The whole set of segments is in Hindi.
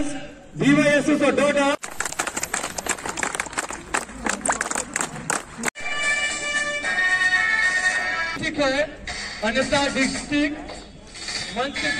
Girls, VYSS for Dota. अन्यथा डिस्ट्रिक्ट मंच के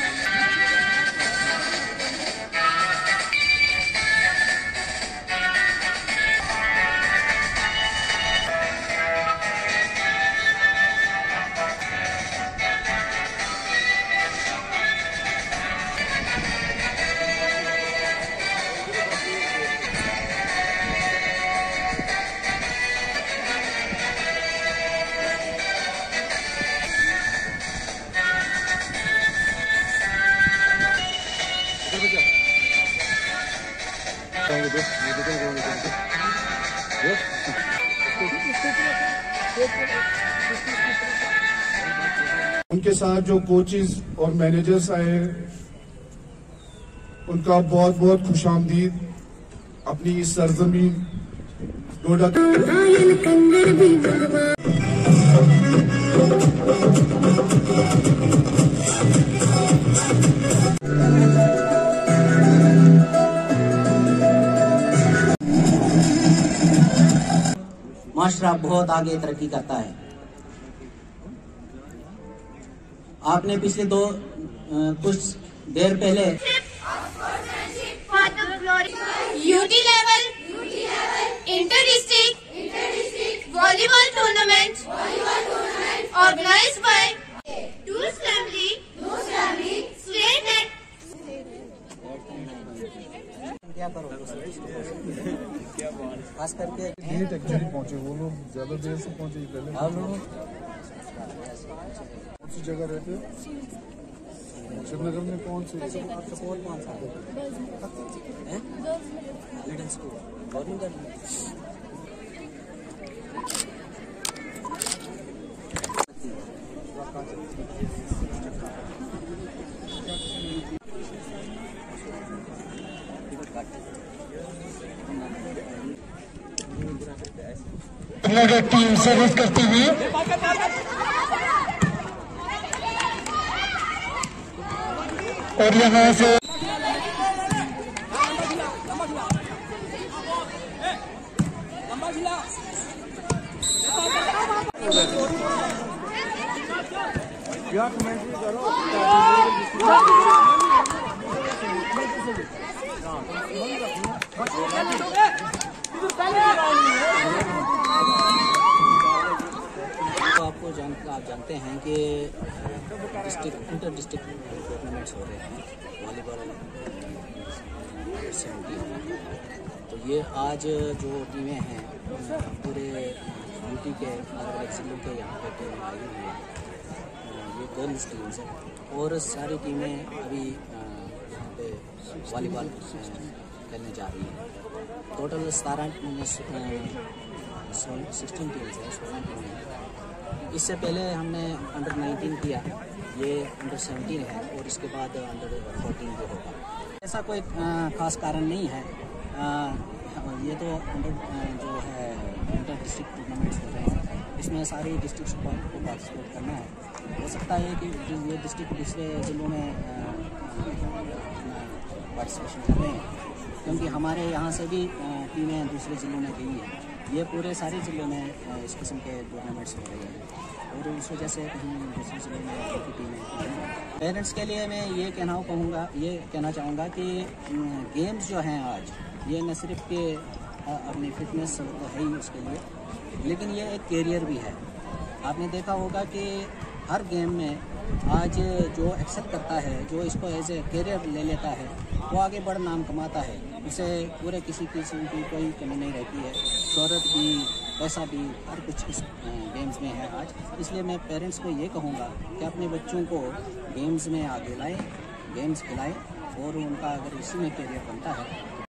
उनके साथ जो कोचेस और मैनेजर्स आए उनका बहुत बहुत खुशामदीद अपनी इस सरजमीन डोडा। माशरा बहुत आगे तरक्की करता है। आपने पिछले कुछ देर पहले UT level, inter district volleyball tournament organise by tours family state and क्या करो खास करके लेट एक्चुअली पहुंचे वो लोग, ज्यादा देर से पहुंचे पहले। आप लोग कौन सी जगह रहते हैं? श्रीनगर में कौन सी? सपोर्ट कौन सा है? Middle school government. Team service करती हुई और यहाँ से आप जानते हैं कि इंटर डिस्ट्रिक्ट टूर्नामेंट्स हो रहे हैं वॉलीबॉल 70। तो ये आज जो टीमें हैं पूरे यूटी के अलग अलग जिलों के यहाँ पे टीम आई हुई है। ये गर्ल्स टीम्स हैं और सारी टीमें अभी यहाँ पे वॉलीबॉल खेलने जा रही हैं। टोटल 16 टीम्स हैं, 16 टीमें हैं। इससे पहले हमने अंडर 19 किया, ये अंडर 17 है और इसके बाद अंडर 14 भी होगा। ऐसा कोई ख़ास कारण नहीं है। ये तो अंडर जो है इंटर डिस्ट्रिक्ट टूर्नामेंट्स हो रहे हैं, इसमें सारी डिस्ट्रिक्ट को पार्टिसिपेट करना है। हो सकता है कि ये डिस्ट्रिक्ट दूसरे ज़िलों में पार्टिसिपेशन कर रहे हैं, क्योंकि हमारे यहाँ से भी टीमें दूसरे ज़िलों में गई हैं। ये पूरे सारे ज़िलों में इस किस्म के टूर्नामेंट्स हो रहे हैं और उस वजह से कहीं दूसरे ज़िलों में की टीमें। पेरेंट्स के लिए मैं ये कहना चाहूँगा कि गेम्स जो हैं आज, ये न सिर्फ के अपनी फिटनेस है ही उसके लिए, लेकिन ये एक कैरियर भी है। आपने देखा होगा कि हर गेम में आज जो एक्सेल करता है, जो इसको एज ए कैरियर ले लेता है, वो आगे बड़ा नाम कमाता है। उसे पूरे किसी किस्म की कोई कमी नहीं रहती है। शोहरत भी, पैसा भी, हर कुछ इस गेम्स में है आज। इसलिए मैं पेरेंट्स को ये कहूँगा कि अपने बच्चों को गेम्स में आगे लाएं, गेम्स खिलाएं और उनका अगर इसी में कैरियर बनता है